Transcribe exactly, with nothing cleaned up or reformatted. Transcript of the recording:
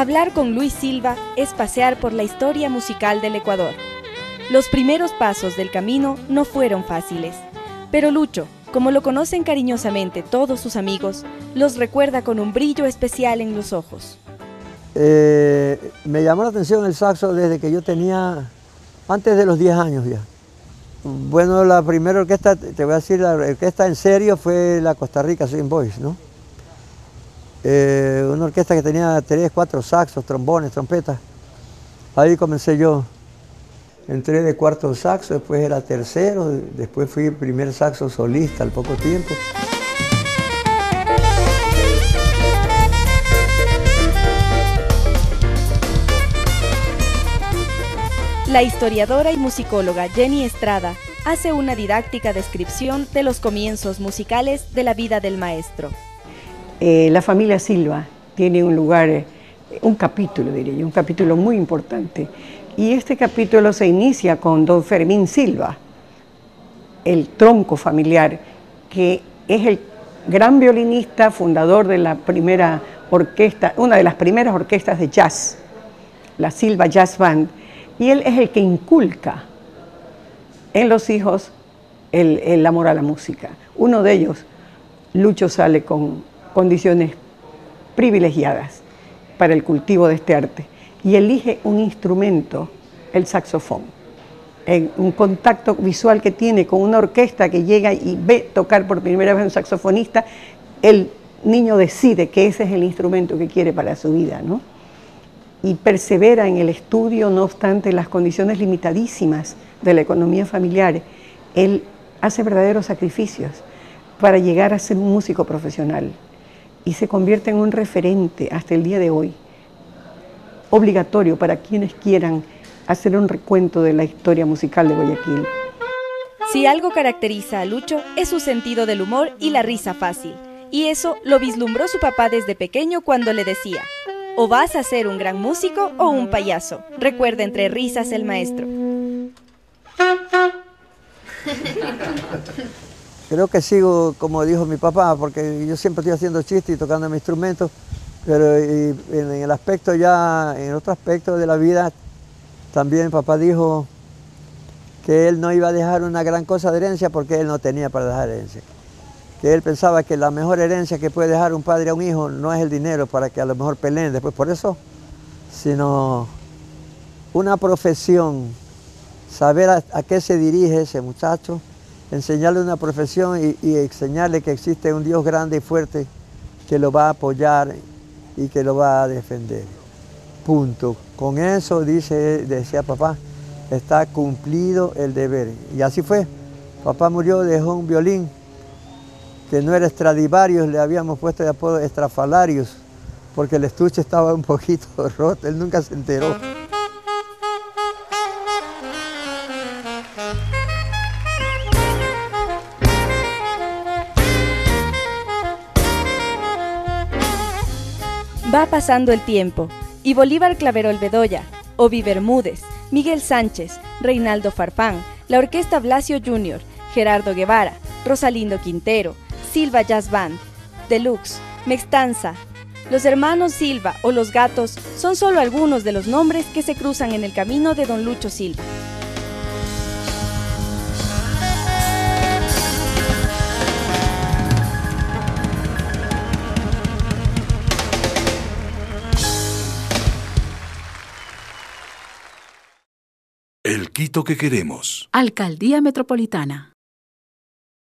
Hablar con Luis Silva es pasear por la historia musical del Ecuador. Los primeros pasos del camino no fueron fáciles, pero Lucho, como lo conocen cariñosamente todos sus amigos, los recuerda con un brillo especial en los ojos. Eh, me llamó la atención el saxo desde que yo tenía, antes de los diez años ya. Bueno, la primera orquesta, te voy a decir, la orquesta en serio fue la Costa Rica Swing Boys, ¿no? Eh, una orquesta que tenía tres, cuatro saxos, trombones, trompetas. Ahí comencé yo. Entré de cuarto saxo, después era tercero, después fui primer saxo solista al poco tiempo. La historiadora y musicóloga Jenny Estrada hace una didáctica descripción de los comienzos musicales de la vida del maestro. Eh, la familia Silva tiene un lugar, eh, un capítulo, diría yo, un capítulo muy importante. Y este capítulo se inicia con don Fermín Silva, el tronco familiar, que es el gran violinista, fundador de la primera orquesta, una de las primeras orquestas de jazz, la Silva Jazz Band, y él es el que inculca en los hijos el, el amor a la música. Uno de ellos, Lucho, sale con condiciones privilegiadas para el cultivo de este arte y elige un instrumento, el saxofón, en un contacto visual que tiene con una orquesta que llega y ve tocar por primera vez un saxofonista, el niño decide que ese es el instrumento que quiere para su vida, ¿no? Y persevera en el estudio, no obstante las condiciones limitadísimas de la economía familiar. Él hace verdaderos sacrificios para llegar a ser un músico profesional y se convierte en un referente hasta el día de hoy, obligatorio para quienes quieran hacer un recuento de la historia musical de Guayaquil. Si algo caracteriza a Lucho es su sentido del humor y la risa fácil, y eso lo vislumbró su papá desde pequeño cuando le decía: o vas a ser un gran músico o un payaso. Recuerda entre risas el maestro. Creo que sigo como dijo mi papá, porque yo siempre estoy haciendo chistes y tocando mi instrumento, pero y, en el aspecto ya, en otro aspecto de la vida, también papá dijo que él no iba a dejar una gran cosa de herencia porque él no tenía para dejar herencia. Que él pensaba que la mejor herencia que puede dejar un padre a un hijo no es el dinero para que a lo mejor peleen después por eso, sino una profesión, saber a, a qué se dirige ese muchacho, enseñarle una profesión y, y enseñarle que existe un Dios grande y fuerte que lo va a apoyar y que lo va a defender. Punto. Con eso, dice, decía papá, está cumplido el deber. Y así fue. Papá murió, dejó un violín que no era Stradivarius, le habíamos puesto de apodo Estrafalarius, porque el estuche estaba un poquito roto, él nunca se enteró. Va pasando el tiempo, y Bolívar Claverol Bedoya, Ovi Bermúdez, Miguel Sánchez, Reinaldo Farfán, la Orquesta Blasio junior, Gerardo Guevara, Rosalindo Quintero, Silva Jazz Band, Deluxe, Mextanza, los hermanos Silva o los Gatos son solo algunos de los nombres que se cruzan en el camino de don Lucho Silva. El Quito que queremos. Alcaldía Metropolitana.